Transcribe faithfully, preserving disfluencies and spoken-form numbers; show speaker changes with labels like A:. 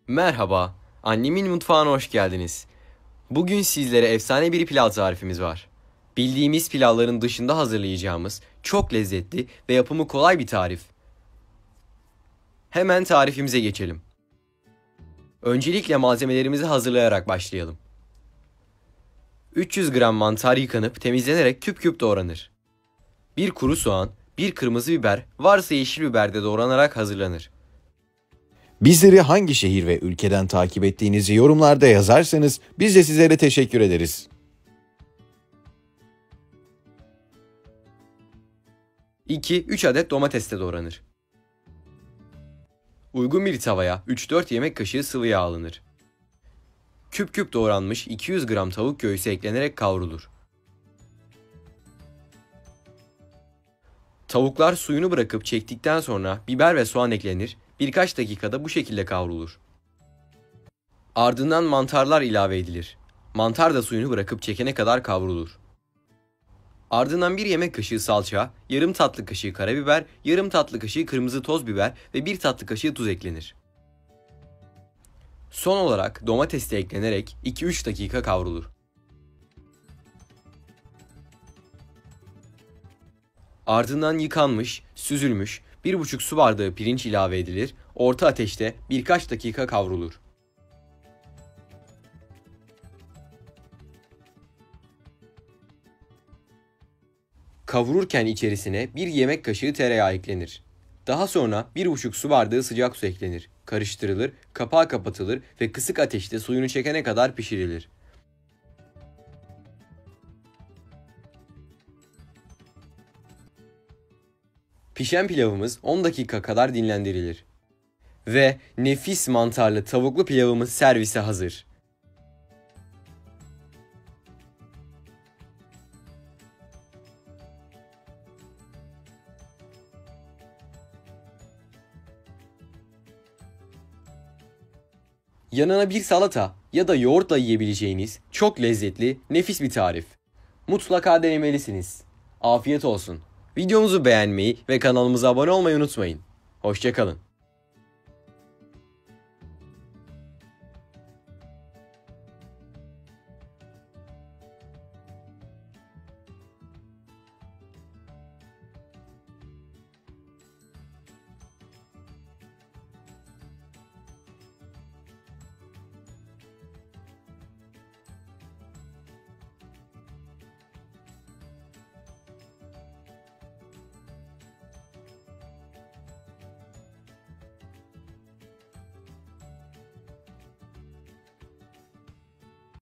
A: Merhaba, annemin mutfağına hoş geldiniz. Bugün sizlere efsane bir pilav tarifimiz var. Bildiğimiz pilavların dışında hazırlayacağımız çok lezzetli ve yapımı kolay bir tarif. Hemen tarifimize geçelim. Öncelikle malzemelerimizi hazırlayarak başlayalım. üç yüz gram mantar yıkanıp temizlenerek küp küp doğranır. bir kuru soğan, bir kırmızı biber, varsa yeşil biber de doğranarak hazırlanır.
B: Bizleri hangi şehir ve ülkeden takip ettiğinizi yorumlarda yazarsanız biz de sizlere teşekkür ederiz.
A: iki üç adet domates de doğranır. Uygun bir tavaya üç dört yemek kaşığı sıvı yağ alınır. Küp küp doğranmış iki yüz gram tavuk göğsü eklenerek kavrulur. Tavuklar suyunu bırakıp çektikten sonra biber ve soğan eklenir, birkaç dakikada bu şekilde kavrulur. Ardından mantarlar ilave edilir. Mantar da suyunu bırakıp çekene kadar kavrulur. Ardından bir yemek kaşığı salça, yarım tatlı kaşığı karabiber, yarım tatlı kaşığı kırmızı toz biber ve bir tatlı kaşığı tuz eklenir. Son olarak domates de eklenerek iki üç dakika kavrulur. Ardından yıkanmış, süzülmüş bir buçuk su bardağı pirinç ilave edilir, orta ateşte birkaç dakika kavrulur. Kavururken içerisine bir yemek kaşığı tereyağı eklenir. Daha sonra bir buçuk su bardağı sıcak su eklenir. Karıştırılır, kapağı kapatılır ve kısık ateşte suyunu çekene kadar pişirilir. Pişen pilavımız on dakika kadar dinlendirilir. Ve nefis mantarlı tavuklu pilavımız servise hazır. Yanına bir salata ya da yoğurtla yiyebileceğiniz çok lezzetli, nefis bir tarif. Mutlaka denemelisiniz. Afiyet olsun. Videomuzu beğenmeyi ve kanalımıza abone olmayı unutmayın. Hoşça kalın.